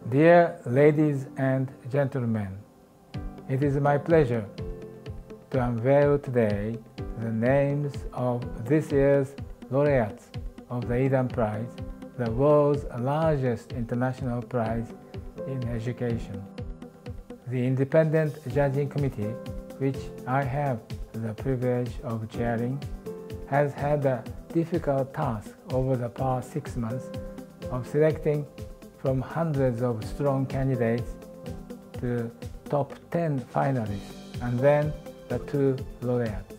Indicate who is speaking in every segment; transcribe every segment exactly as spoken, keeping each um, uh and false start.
Speaker 1: Dear ladies and gentlemen, it is my pleasure to unveil today the names of this year's laureates of the Eden Prize, the world's largest international prize in education. The Independent Judging Committee, which I have the privilege of chairing, has had a difficult task over the past six months of selecting from hundreds of strong candidates to top ten finalists and then the two laureates.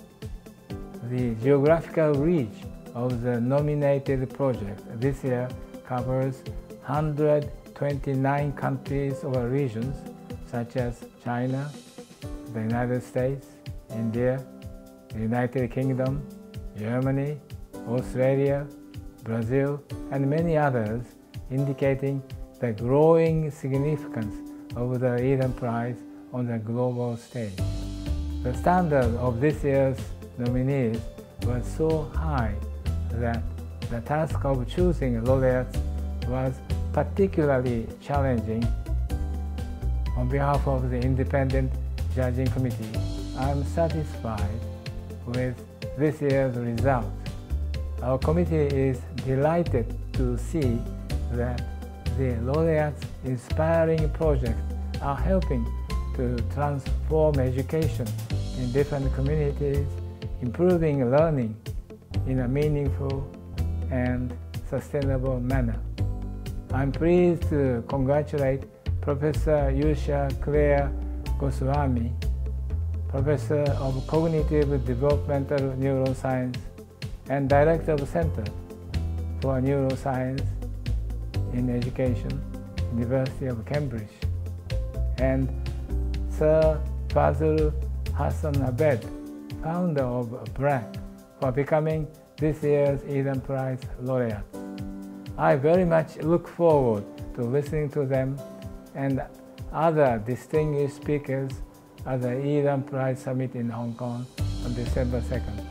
Speaker 1: The geographical reach of the nominated project this year covers one hundred twenty-nine countries or regions such as China, the United States, India, the United Kingdom, Germany, Australia, Brazil, and many others, indicating the growing significance of the Eden Prize on the global stage. The standard of this year's nominees was so high that the task of choosing laureates was particularly challenging. On behalf of the Independent Judging Committee, I am satisfied with this year's result. Our committee is delighted to see that the laureates' inspiring projects are helping to transform education in different communities, improving learning in a meaningful and sustainable manner. I'm pleased to congratulate Professor Yusha Claire Goswami, Professor of Cognitive Developmental Neuroscience and Director of Center for Neuroscience in Education, University of Cambridge, and Sir Fazl Hassan Abed, founder of BRAC, for becoming this year's Eden Prize laureate. I very much look forward to listening to them and other distinguished speakers at the Eden Prize Summit in Hong Kong on December second.